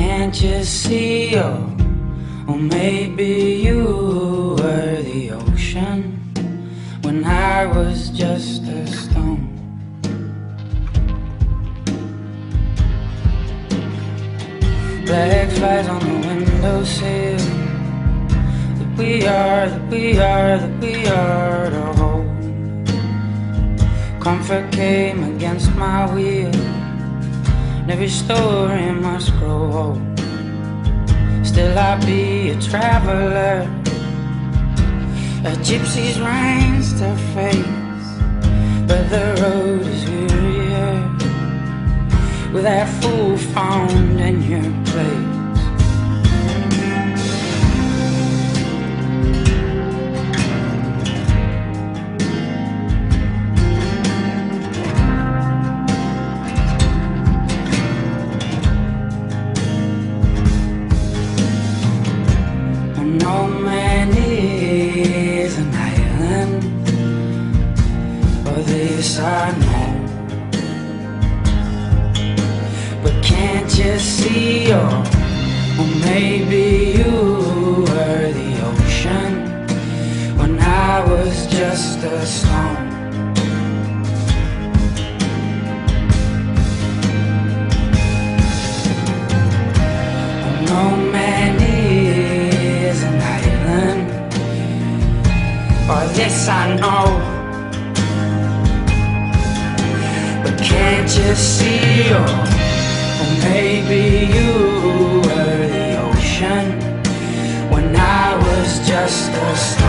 can't you see? Or maybe you were the ocean when I was just a stone. Black flies on the windowsill, that we are to hold. Comfort came against my will, and every story must grow old. Still I'll be a traveler, a gypsy's reins to face, but the road is wearier with that fool found in your place. No man is an island, or this I know. But can't you see? Or maybe you were the ocean when I was just a stone. No man is an island, or this I know. But can't you see? Or maybe you were the ocean when I was just a